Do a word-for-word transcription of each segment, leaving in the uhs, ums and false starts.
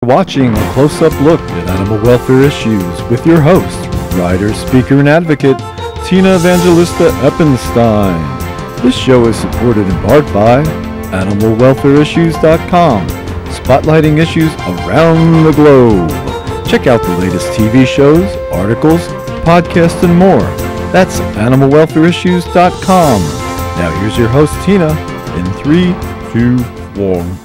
Watching a close-up look at animal welfare issues with your host, writer, speaker, and advocate, Tina Evangelista-Eppenstein. This show is supported in part by animal welfare issues dot com, spotlighting issues around the globe. Check out the latest T V shows, articles, podcasts, and more. That's animal welfare issues dot com. Now here's your host, Tina, in three, two, one.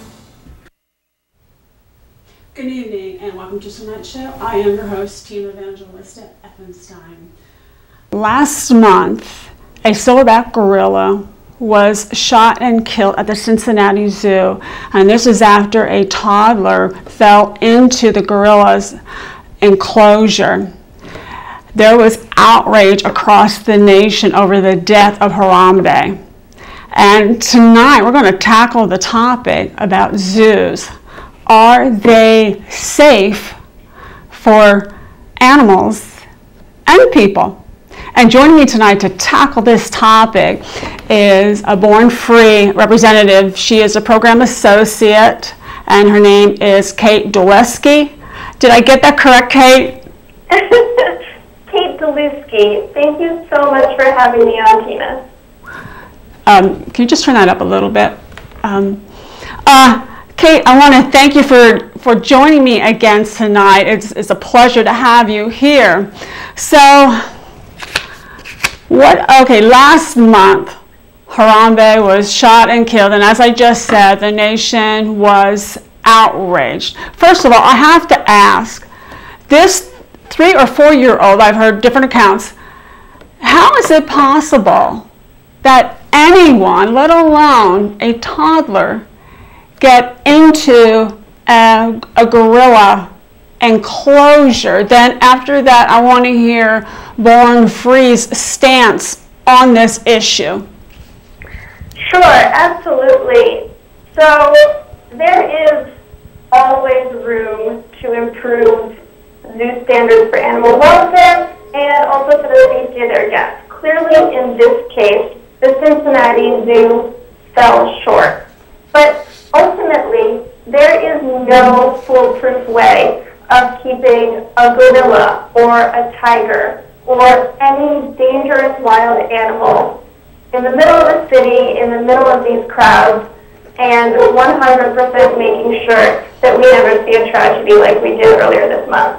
Good evening and welcome to tonight's show. I am your host, Tina Evangelista-Eppenstein. Last month, a silverback gorilla was shot and killed at the Cincinnati Zoo, and this is after a toddler fell into the gorilla's enclosure. There was outrage across the nation over the death of Harambe. And tonight we're going to tackle the topic about zoos. Are they safe for animals and people? And joining me tonight to tackle this topic is a Born Free representative. She is a program associate, and her name is Kate Dylewsky. Did I get that correct, Kate? Kate Dylewsky. Thank you so much for having me on, Tina. Um, can you just turn that up a little bit? Um, uh, Kate, I want to thank you for, for joining me again tonight. It's, it's a pleasure to have you here. So, what? Okay, last month, Harambe was shot and killed, and as I just said, the nation was outraged. First of all, I have to ask, this three or four-year-old, I've heard different accounts, how is it possible that anyone, let alone a toddler, get into a, a gorilla enclosure? Then after that, I want to hear Born Free's stance on this issue. Sure, absolutely. So there is always room to improve zoo standards for animal welfare and also for the safety of their guests. Clearly, in this case, the Cincinnati Zoo fell short. But ultimately, there is no foolproof way of keeping a gorilla or a tiger or any dangerous wild animal in the middle of the city, in the middle of these crowds, and one hundred percent making sure that we never see a tragedy like we did earlier this month.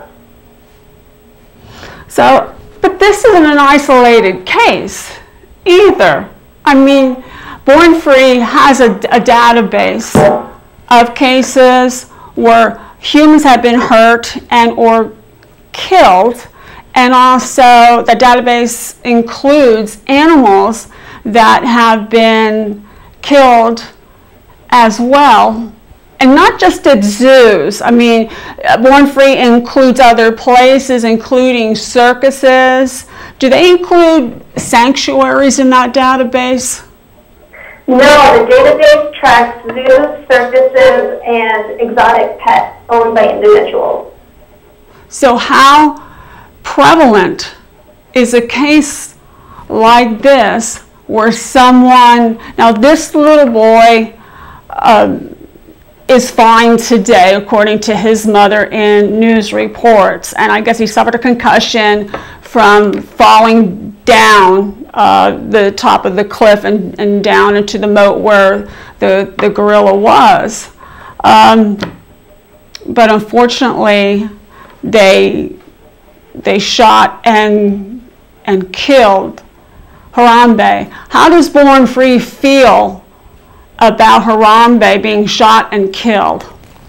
So, but this isn't an isolated case either. I mean, Born Free has a, a database of cases where humans have been hurt and or killed, and also the database includes animals that have been killed as well. And not just at zoos. I mean, Born Free includes other places, including circuses. Do they include sanctuaries in that database? No, the database tracks zoos, circuses, and exotic pets owned by individuals. So how prevalent is a case like this where someone, now this little boy um, is fine today, according to his mother in news reports, and I guess he suffered a concussion from falling down uh, the top of the cliff and, and down into the moat where the, the gorilla was. Um, but unfortunately, they, they shot and, and killed Harambe. How does Born Free feel about Harambe being shot and killed?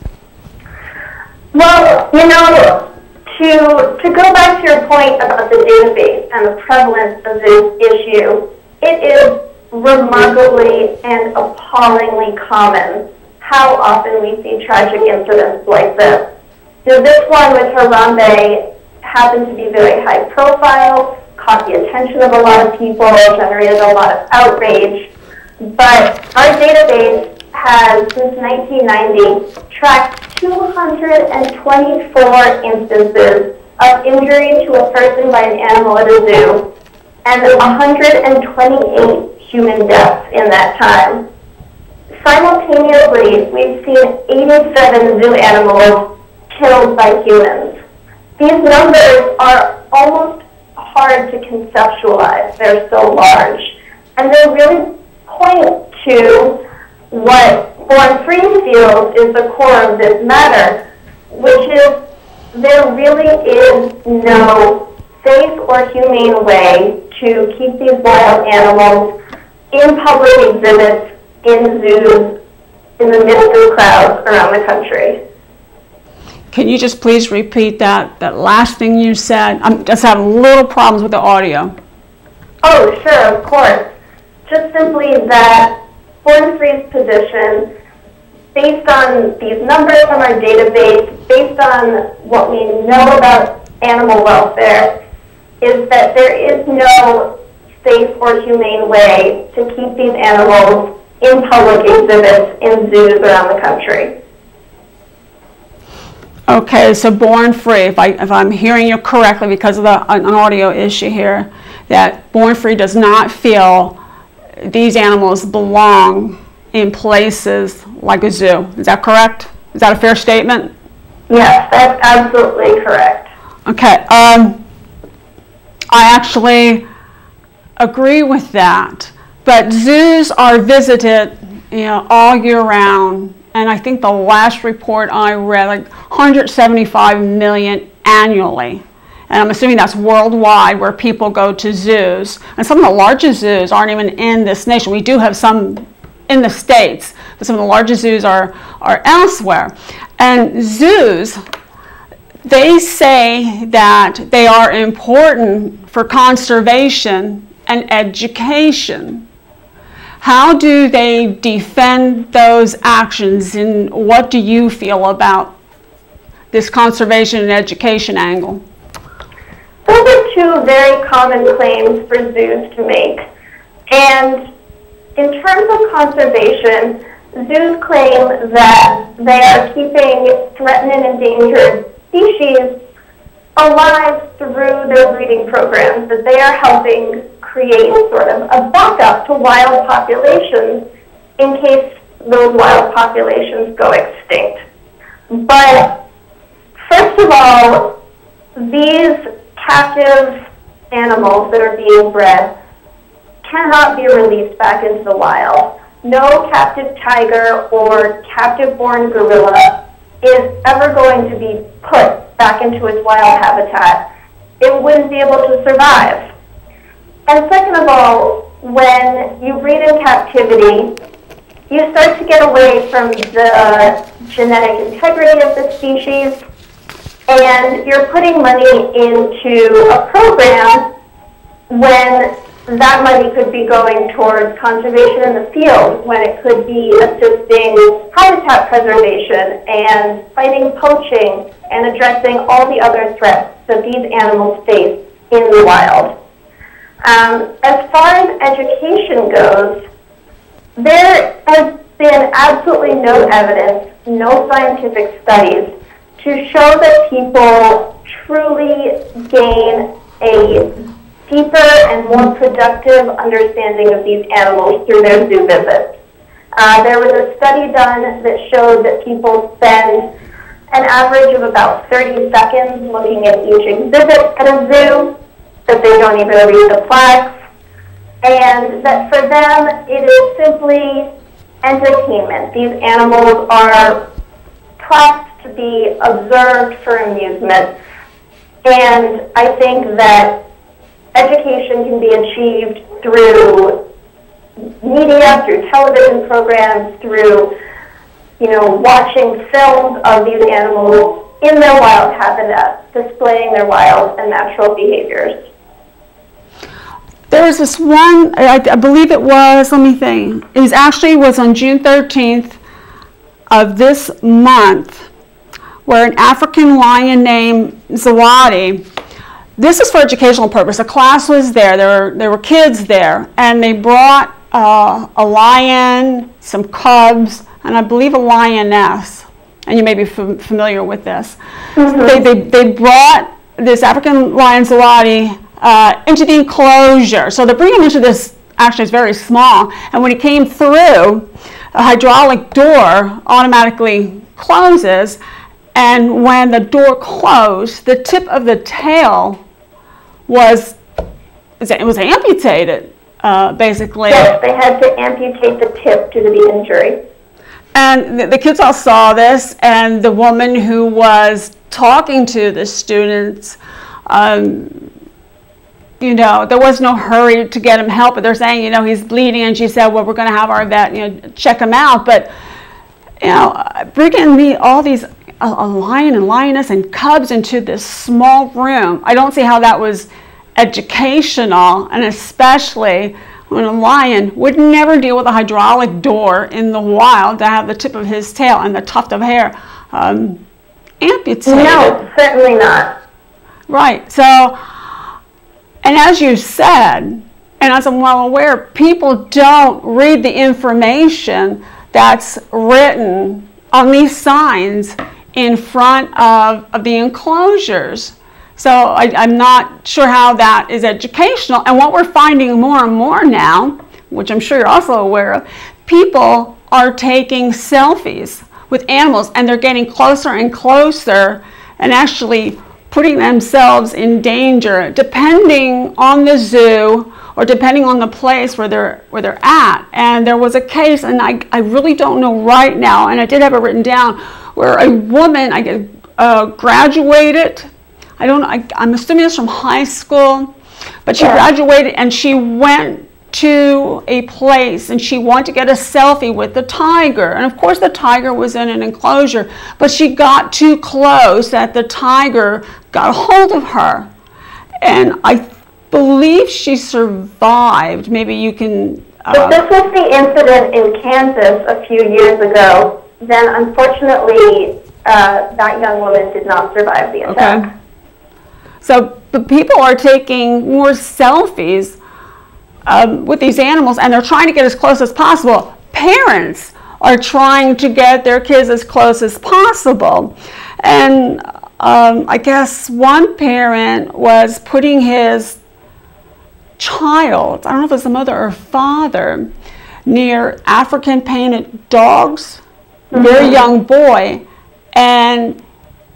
Well, you know, to, to go back to your point about the database and the prevalence of this issue, it is remarkably and appallingly common how often we see tragic incidents like this. So this one with Harambe happened to be very high profile, caught the attention of a lot of people, generated a lot of outrage. But our database has, since nineteen ninety, tracked two hundred twenty-four instances of injury to a person by an animal at a zoo, and one hundred twenty-eight human deaths in that time. Simultaneously, we've seen eighty-seven zoo animals killed by humans. These numbers are almost hard to conceptualize. They're so large. And they really point to what Born Free feels is the core of this matter, which is there really is no safe or humane way to keep these wild animals in public exhibits, in zoos, in the midst of crowds around the country. Can you just please repeat that, that last thing you said? I'm just having little problems with the audio. Oh, sure, of course. Just simply that Born Free's position, based on these numbers from our database, based on what we know about animal welfare, is that there is no safe or humane way to keep these animals in public exhibits in zoos around the country. Okay, so Born Free, if, I, if I'm hearing you correctly because of the, an audio issue here, that Born Free does not feel these animals belong in places like a zoo. Is that correct? Is that a fair statement? Yes, that's absolutely correct. Okay, um, I actually agree with that. But zoos are visited, you know, all year round. And I think the last report I read, like one hundred seventy-five million annually. And I'm assuming that's worldwide where people go to zoos. And some of the largest zoos aren't even in this nation. We do have some in the States, but some of the largest zoos are, are elsewhere. And zoos, they say that they are important for conservation and education. How do they defend those actions, and what do you feel about this conservation and education angle? Those are two very common claims for zoos to make. And in terms of conservation, zoos claim that they are keeping threatened and endangered species alive through their breeding programs, that they are helping create sort of a backup to wild populations in case those wild populations go extinct. But first of all, these captive animals that are being bred cannot be released back into the wild. No captive tiger or captive-born gorilla is ever going to be put back into its wild habitat. It wouldn't be able to survive. And second of all, when you breed in captivity, you start to get away from the genetic integrity of the species, and you're putting money into a program when that money could be going towards conservation in the field, when it could be assisting habitat preservation and fighting poaching and addressing all the other threats that these animals face in the wild. Um, as far as education goes, there has been absolutely no evidence, no scientific studies to show that people truly gain a deeper and more productive understanding of these animals through their zoo visits. Uh, there was a study done that showed that people spend an average of about thirty seconds looking at each exhibit at a zoo, that they don't even read the plaques, and that for them it is simply entertainment. These animals are props to be observed for amusement, and I think that education can be achieved through media, through television programs, through, you know, watching films of these animals in their wild habitat, displaying their wild and natural behaviors. There was this one, I, I believe it was, let me think, it was actually was on June thirteenth of this month, where an African lion named Zawadi, this is for educational purpose, a class was there, there were, there were kids there, and they brought uh, a lion, some cubs, and I believe a lioness, and you may be f familiar with this. Mm-hmm. they, they, they brought this African lion Zawadi uh, into the enclosure. So they're bringing him into this, actually it's very small, and when he came through, a hydraulic door automatically closes, And when the door closed, the tip of the tail was, it was amputated, uh, basically. Yes, they had to amputate the tip due to the injury. And the, the kids all saw this, and the woman who was talking to the students, um, you know, there was no hurry to get him help, but they're saying, you know, he's bleeding, and she said, well, we're going to have our vet, you know, check him out. But, you know, bringing me all these, a, a lion and lioness and cubs into this small room, I don't see how that was educational, and especially when a lion would never deal with a hydraulic door in the wild to have the tip of his tail and the tuft of hair um, amputated. No, certainly not. Right. So, and as you said, and as I'm well aware, people don't read the information that's written on these signs in front of, of the enclosures. So I, I'm not sure how that is educational. And what we're finding more and more now, which I'm sure you're also aware of, people are taking selfies with animals, and they're getting closer and closer and actually putting themselves in danger, depending on the zoo or depending on the place where they're where they're at. And there was a case, and I, I really don't know right now, and I did have it written down, where a woman, I guess, uh, graduated. I don't know, I, I'm assuming it's from high school, but she yeah. graduated and she went to a place and she wanted to get a selfie with the tiger. And of course the tiger was in an enclosure, but she got too close that the tiger got a hold of her. And I believe she survived. Maybe you can... Uh, if this was the incident in Kansas a few years ago, then unfortunately uh, that young woman did not survive the attack. Okay. So the people are taking more selfies um, with these animals, and they're trying to get as close as possible. Parents are trying to get their kids as close as possible. And um, I guess one parent was putting his child, I don't know if it's the mother or father, near African painted dogs, mm-hmm. very young boy, and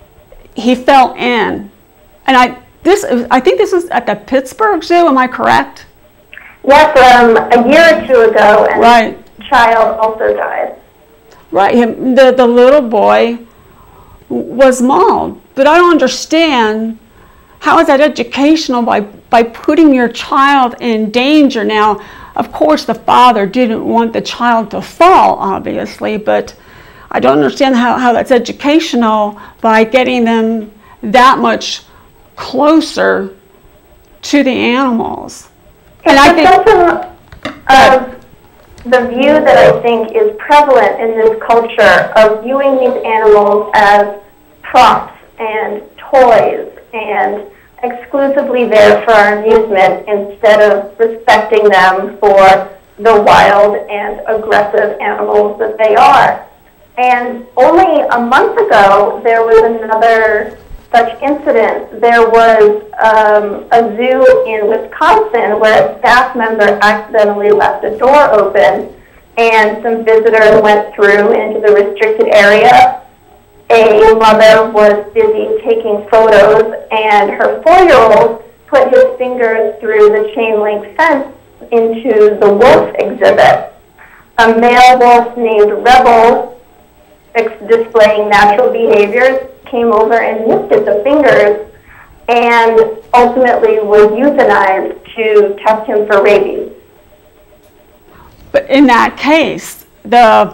he fell in. And I, this, I think this was at the Pittsburgh Zoo. Am I correct? Yes, um, a year or two ago, and right. the child also died. Right. Him, the the little boy was mauled. But I don't understand, how is that educational by by putting your child in danger? Now, of course, the father didn't want the child to fall, obviously, but I don't understand how, how that's educational by getting them that much closer to the animals. And I think symptom of the view that I think is prevalent in this culture of viewing these animals as props and toys and exclusively there for our amusement instead of respecting them for the wild and aggressive animals that they are. And only a month ago, there was another such incident. There was um, a zoo in Wisconsin where a staff member accidentally left a door open, and some visitors went through into the restricted area. A mother was busy taking photos, and her four-year-old put his fingers through the chain link fence into the wolf exhibit. A male wolf named Rebel, displaying natural behaviors, came over and nipped at the fingers and ultimately was euthanized to test him for rabies. But in that case, the,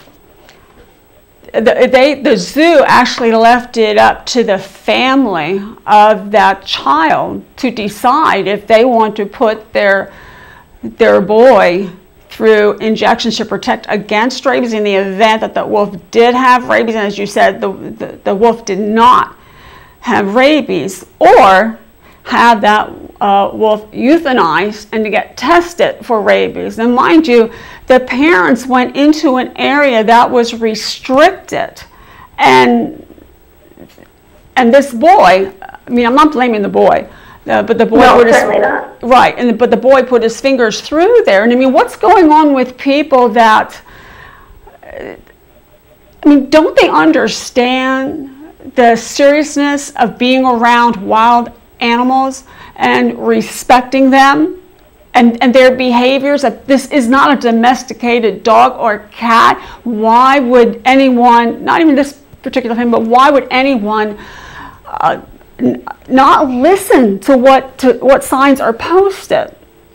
the, they, the zoo actually left it up to the family of that child to decide if they want to put their, their boy through injections to protect against rabies in the event that the wolf did have rabies, and as you said, the, the, the wolf did not have rabies, or have that uh, wolf euthanized and to get tested for rabies. And mind you, the parents went into an area that was restricted, and and this boy, I mean, I'm not blaming the boy, Uh, but the boy no, put his, certainly not. Right, and but the boy put his fingers through there. And I mean, what's going on with people that, uh, I mean, don't they understand the seriousness of being around wild animals and respecting them and, and their behaviors, that this is not a domesticated dog or cat. Why would anyone, not even this particular thing, but why would anyone uh, n- not listen to what to what signs are posted?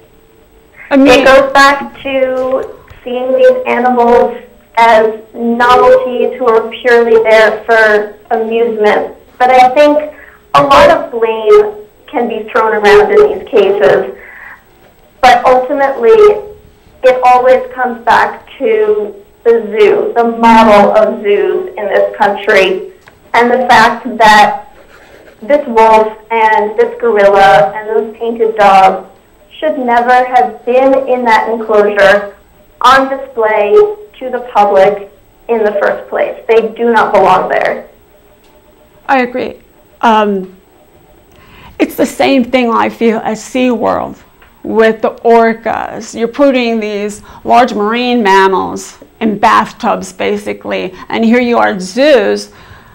I mean, it goes back to seeing these animals as novelties who are purely there for amusement. But I think a lot of blame can be thrown around in these cases. But ultimately, it always comes back to the zoo, the model of zoos in this country, and the fact that this wolf and this gorilla and those painted dogs should never have been in that enclosure on display to the public in the first place. They do not belong there. I agree. Um, it's the same thing I feel as SeaWorld with the orcas. You're putting these large marine mammals in bathtubs, basically, and here you are at zoos.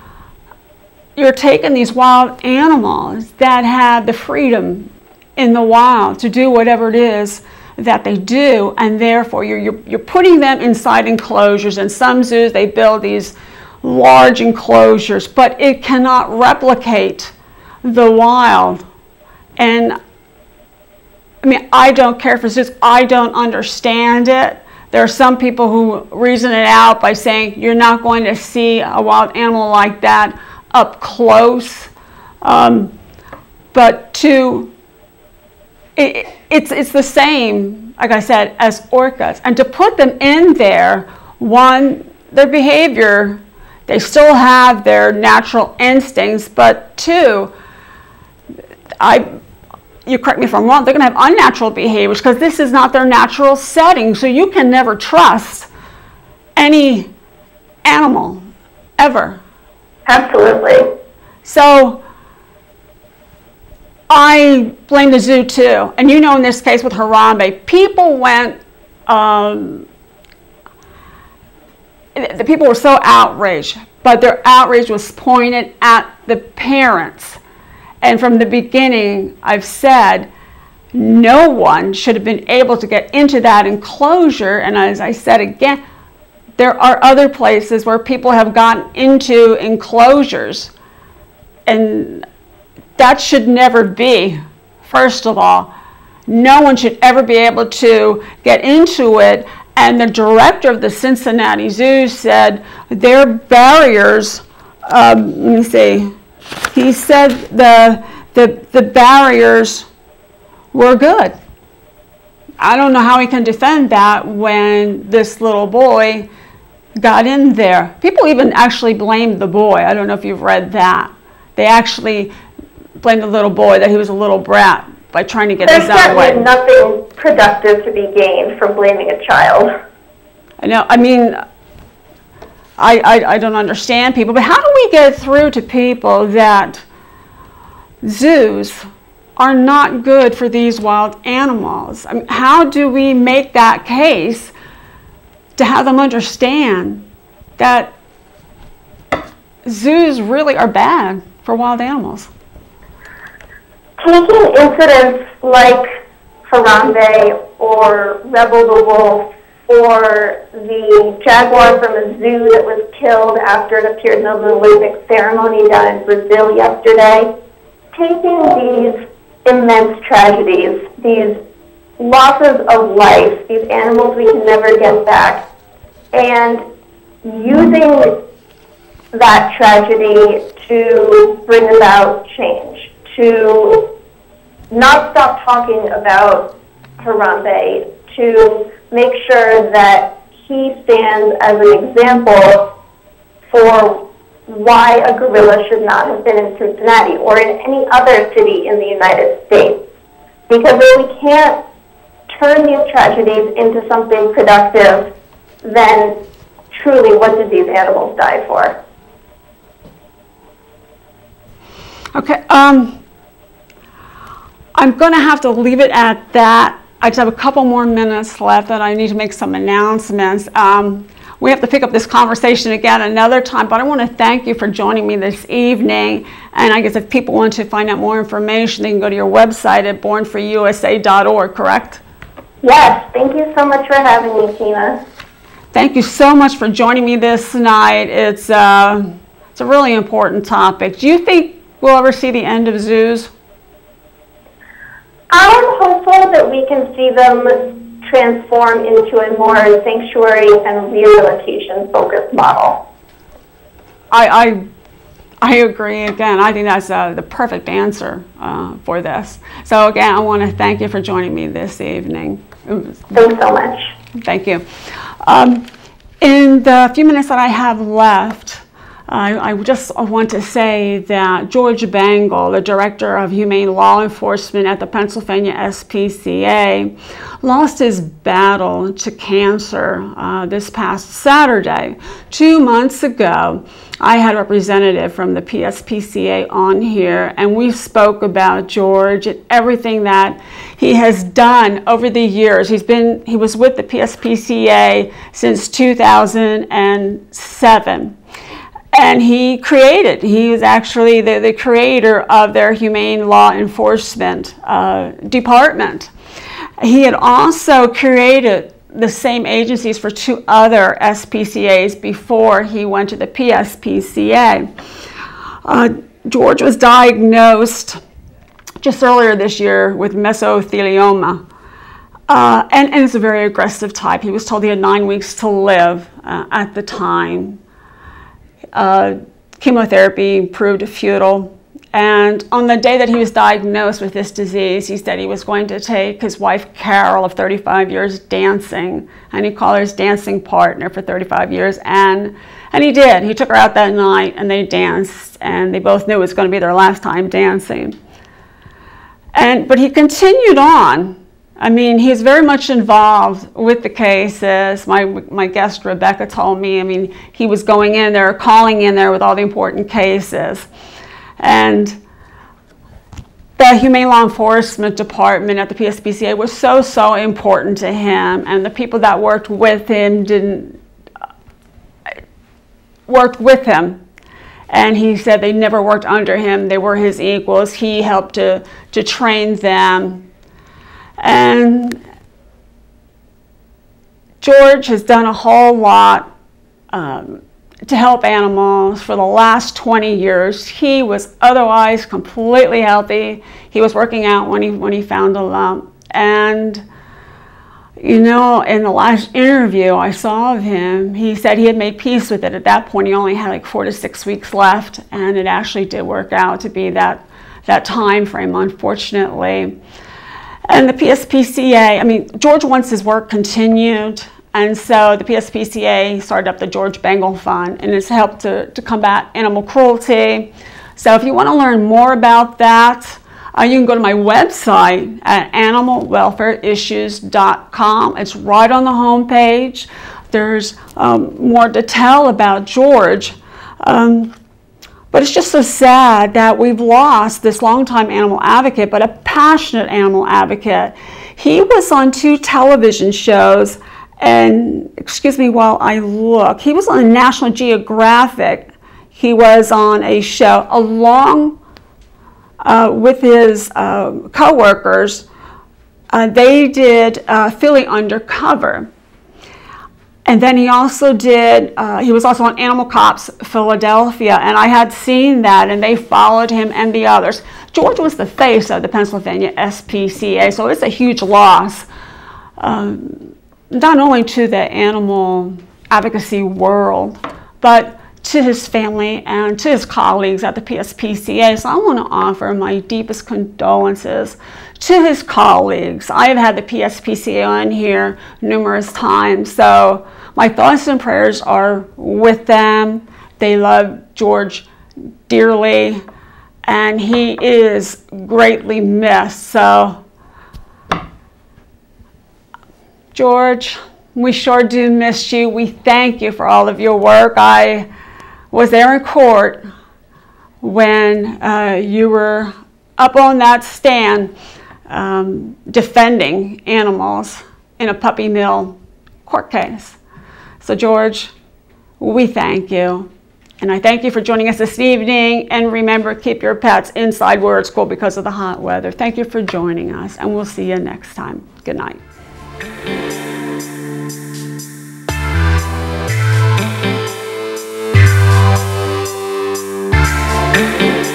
You're taking these wild animals that have the freedom in the wild to do whatever it is that they do, and therefore you're, you're, you're putting them inside enclosures. In some zoos, they build these large enclosures, but it cannot replicate the wild. And I mean, I don't care for zoos. I don't understand it. There are some people who reason it out by saying you're not going to see a wild animal like that up close. Um, but to, it, it's, it's the same, like I said, as orcas. And to put them in there, one, their behavior, they still have their natural instincts, but two, I, you correct me if I'm wrong, they're going to have unnatural behaviors because this is not their natural setting. So you can never trust any animal, ever. Absolutely. So I blame the zoo too. And you know, in this case with Harambe, people went, um, the people were so outraged, but their outrage was pointed at the parents. And from the beginning, I've said, no one should have been able to get into that enclosure. And as I said again, there are other places where people have gotten into enclosures. And that should never be, first of all. No one should ever be able to get into it. And the director of the Cincinnati Zoo said their barriers, um, let me see, he said the, the, the barriers were good. I don't know how he can defend that when this little boy got in there. People even actually blamed the boy. I don't know if you've read that. They actually blamed the little boy that he was a little brat by trying to get There's his own way. certainly nothing productive to be gained from blaming a child. I know. I mean, I, I, I don't understand people, but how do we get through to people that zoos are not good for these wild animals? I mean, how do we make that case to have them understand that zoos really are bad for wild animals? Taking incidents like Harambe or Rebel the Wolf or the jaguar from a zoo that was killed after it appeared in the Olympic ceremony down in Brazil yesterday, taking these immense tragedies, these losses of life, these animals we can never get back, and using that tragedy to bring about change, to not stop talking about Harambe, to make sure that he stands as an example for why a gorilla should not have been in Cincinnati or in any other city in the United States. Because if we can't turn these tragedies into something productive, then truly what did these animals die for? Okay, um, I'm going to have to leave it at that. I just have a couple more minutes left and I need to make some announcements. Um, we have to pick up this conversation again another time, but I want to thank you for joining me this evening. And I guess if people want to find out more information, they can go to your website at born for U S A dot org, correct? Yes, thank you so much for having me, Tina. Thank you so much for joining me this night. It's, uh, it's a really important topic. Do you think we'll ever see the end of zoos? I'm hopeful that we can see them transform into a more sanctuary and rehabilitation-focused model. I, I, I agree. Again, I think that's uh, the perfect answer uh, for this. So again, I want to thank you for joining me this evening. Thanks so much. Thank you. Um, in the few minutes that I have left, I, I just want to say that George Bangle, the Director of Humane Law Enforcement at the Pennsylvania S P C A, lost his battle to cancer uh, this past Saturday. Two months ago, I had a representative from the P S P C A on here, and we spoke about George and everything that he has done over the years. He's been, he was with the P S P C A since two thousand seven. And he created, he was actually the, the creator of their Humane Law Enforcement uh, Department. He had also created the same agencies for two other S P C As before he went to the P S P C A. Uh, George was diagnosed just earlier this year with mesothelioma. Uh, and, and it's a very aggressive type. He was told he had nine weeks to live uh, at the time. Uh, chemotherapy proved futile, and on the day that he was diagnosed with this disease, he said he was going to take his wife Carol of thirty-five years dancing, and he called her his dancing partner for thirty-five years, and and he did. He took her out that night and they danced, and they both knew it was going to be their last time dancing. And but he continued on. I mean, he's very much involved with the cases. My, my guest, Rebecca, told me, I mean, he was going in there, calling in there with all the important cases. And the Humane Law Enforcement Department at the P S P C A was so, so important to him. And the people that worked with him didn't, uh, worked with him. And he said they never worked under him. They were his equals. He helped to, to train them. And George has done a whole lot um, to help animals for the last twenty years. He was otherwise completely healthy. He was working out when he, when he found a lump. And, you know, in the last interview I saw of him, he said he had made peace with it. At that point, he only had like four to six weeks left, and it actually did work out to be that, that time frame, unfortunately. And the P S P C A, I mean, George wants his work continued, and so the P S P C A started up the George Bangle Fund, and it's helped to, to combat animal cruelty. So if you want to learn more about that, uh, you can go to my website at animal welfare issues dot com. It's right on the home page. There's um, more detail about George. Um, But it's just so sad that we've lost this longtime animal advocate, but a passionate animal advocate. He was on two television shows, and excuse me while I look, he was on National Geographic. He was on a show along uh, with his uh, co-workers. Uh, they did uh, Philly Undercover. And then he also did, uh, he was also on Animal Cops Philadelphia, and I had seen that, and they followed him and the others. George was the face of the Pennsylvania S P C A, so it's a huge loss, um, not only to the animal advocacy world, but to his family and to his colleagues at the P S P C A. So I want to offer my deepest condolences to his colleagues. I have had the P S P C A on here numerous times, so my thoughts and prayers are with them. They love George dearly, and he is greatly missed. So, George, we sure do miss you. We thank you for all of your work. I was there in court when uh, you were up on that stand um, defending animals in a puppy mill court case. So George, we thank you. And I thank you for joining us this evening. And remember, keep your pets inside where it's cool because of the hot weather. Thank you for joining us, and we'll see you next time. Good night. Thank you.